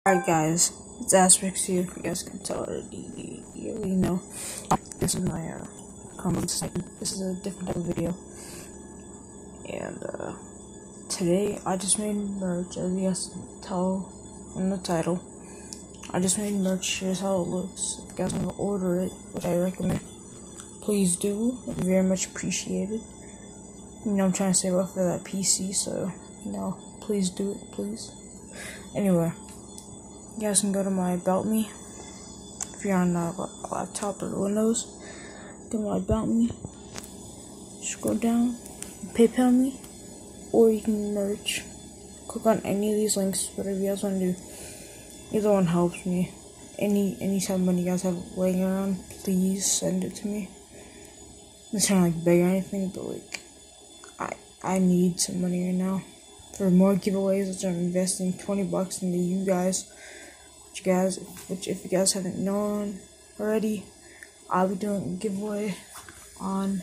Alright guys, it's Aspects here. If you guys can tell already, you already know. This is my comment section. This is a different type of video. And today I just made merch, as you guys can tell from the title. I just made merch. Here's how it looks. If you guys want to order it, which I recommend, please do. Very much appreciated. You know, I'm trying to save up for that PC, so you know, please do it, please. Anyway, you guys can go to my About Me. If you're on a laptop or Windows, go to my About Me, scroll down, PayPal me, or you can merch. Click on any of these links, whatever you guys want to do. Either one helps me. Any type of money you guys have laying around, please send it to me. It's not like big or anything, but like I need some money right now for more giveaways, which I'm investing $20 into you guys. Which if you guys haven't known already, I'll be doing a giveaway on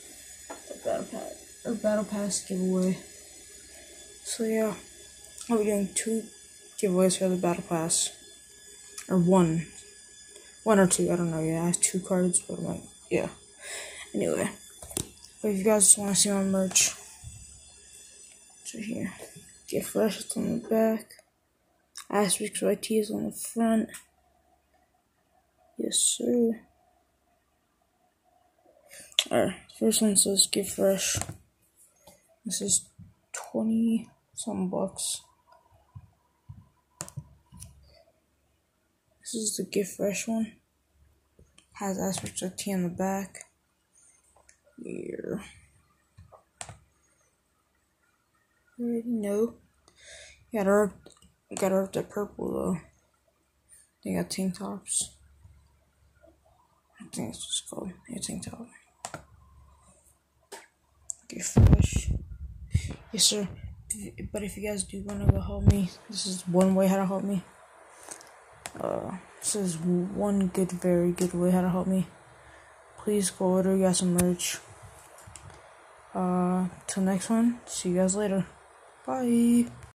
the Battle Pass giveaway. So yeah, I'll be doing 2 giveaways for the Battle Pass, or one or 2. I don't know. Yeah, I have 2 cards, but I'm like, yeah. Anyway, but if you guys want to see my merch, it's right here. Get Fresh, it's on the back. Aspects YT is on the front. Yes, sir. Alright, first one says Get Fresh. This is 20-something bucks. This is the Get Fresh one. Has Aspects YT on the back. Here. You already know. Gotta rip that purple though. They got tank tops. I think it's just called tank top. Get Fresh. Yes, sir. But if you guys do want to go help me, this is one way how to help me. This is one very good way how to help me. Please go order you guys some merch. Till next one. See you guys later. Bye.